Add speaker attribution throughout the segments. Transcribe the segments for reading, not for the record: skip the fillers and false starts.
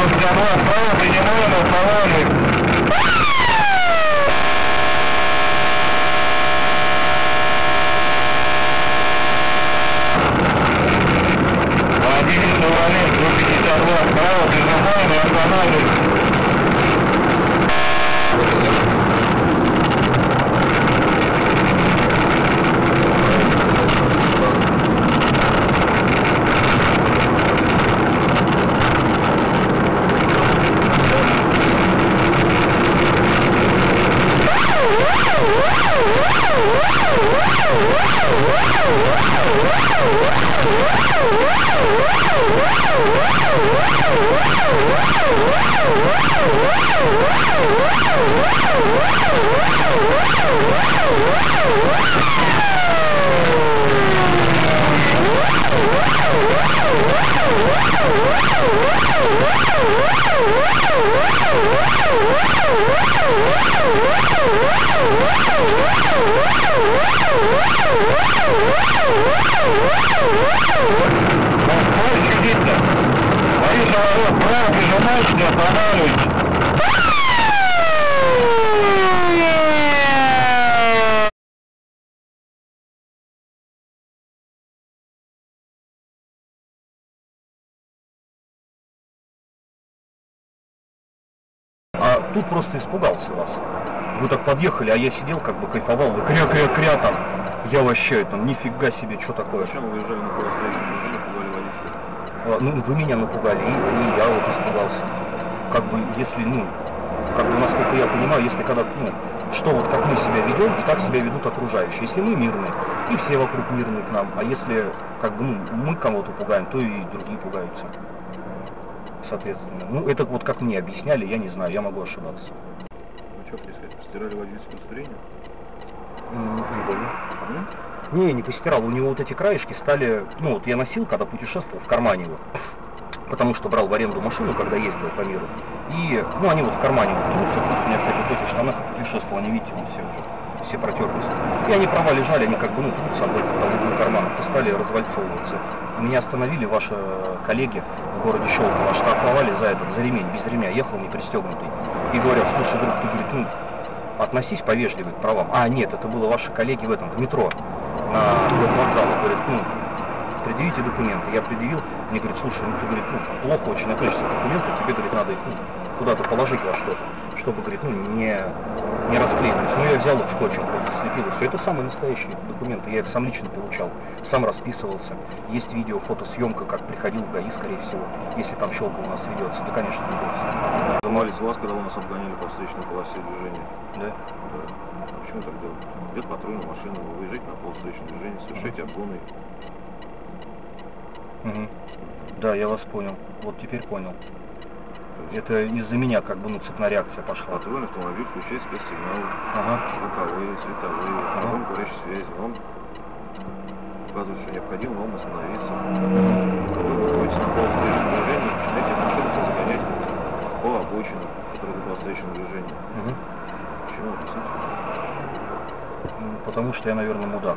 Speaker 1: 152, вправо, принимаем, останавливаемся. Владимир Шевроле, 152, вправо, принимаем и останавливаемся. Чудесно. Боюсь, право прижимайтесь, останавливайтесь. А тут просто испугался вас. Вы так подъехали, а я сидел, как бы кайфовал, вы кря-кря-кря там. Я вообще там, нифига себе, что такое.
Speaker 2: Зачем вы уезжали на полустречную машину, напугали водителя?
Speaker 1: Ну, вы меня напугали, и я вот испугался. Как бы, если, ну, как бы, насколько я понимаю, если когда, ну, что вот как мы себя ведем и как себя ведут окружающие. Если мы мирные, и все вокруг мирные к нам, а если, как бы, ну, мы кого-то пугаем, то и другие пугаются. Соответственно. Ну, это вот как мне объясняли, я не знаю, я могу ошибаться.
Speaker 2: Ну, что происходит? Постирали водительское удостоверение?
Speaker 1: Не понял. Не, не постирал. У него вот эти краешки стали, ну вот я носил, когда путешествовал, в кармане его. Потому что брал в аренду машину, когда ездил по миру. И, ну, они вот в кармане вот трутся. У меня, кстати, в этих штанах путешествовал, они, видите, вот все уже, все протерлись. И они права лежали, они как бы, ну, трутся об этом карманах, и стали развальцовываться. Меня остановили ваши коллеги в городе Щелково, штрафовали за этот, за ремень, без ремня, ехал не пристегнутый. И говорят, слушай, друг, ты, говорит, ну, относись повежливо к правам. А, нет, это было ваши коллеги в этом, в метро, на вокзале. Говорят, ну, предъявите документы. Я предъявил, мне говорит, слушай, ну ты, говорит, ну, плохо очень относишься к документу, тебе, говорит, надо их, ну, куда-то положить во что-то, чтобы, говорит, ну, не расклеивались. Ну, я взял их скотчем, просто слепил, и все. Это самые настоящие документы, я это сам лично получал, сам расписывался. Есть видео, фотосъемка, как приходил в ГАИ, скорее всего, если там щелка у нас ведется, да, конечно, ведется.
Speaker 2: Замались вас, когда у нас обгоняли по встречной полосе движения.
Speaker 1: Да?
Speaker 2: Да. А почему так делать? Идет патрульная машина, вы выезжаете на полустречное движение, совершаете обгоны.
Speaker 1: Угу. Да, я вас понял. Вот теперь понял. Это из-за меня как бы, ну, цепная реакция пошла.
Speaker 2: Патрульный автомобиль включает спецсигналы, звуковые, световые, огонь горячей связи. Он указывает, что необходимо вам остановиться. Вы выходите на полустречное движение и начинаете машину загонять по обочине, которая была встречное движение. Почему? Объясните?
Speaker 1: Потому что я, наверное, мудак.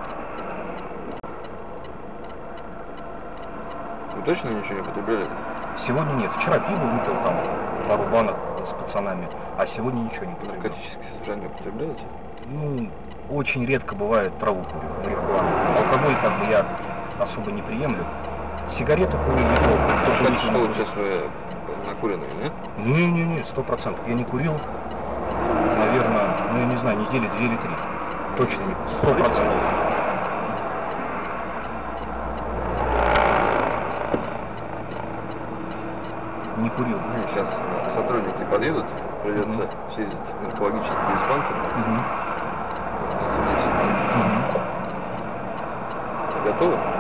Speaker 2: Вы точно ничего не потребляли?
Speaker 1: Сегодня нет. Вчера пиво выпил там, пару банок с пацанами, а сегодня ничего не потреблял.
Speaker 2: Наркотические содержания потребляете?
Speaker 1: Ну, очень редко бывает траву курю, марихуану. Алкоголь как бы я особо не приемлю. Сигареты курю не трогаю.
Speaker 2: Что вы сейчас вы накуренные, нет?
Speaker 1: Не, 100%. Я не курил, наверное, ну я не знаю, недели 2 или 3. Точно не, 100%. Не курил.
Speaker 2: Сейчас сотрудники подъедут, придется съездить в наркологический диспансер. Готовы?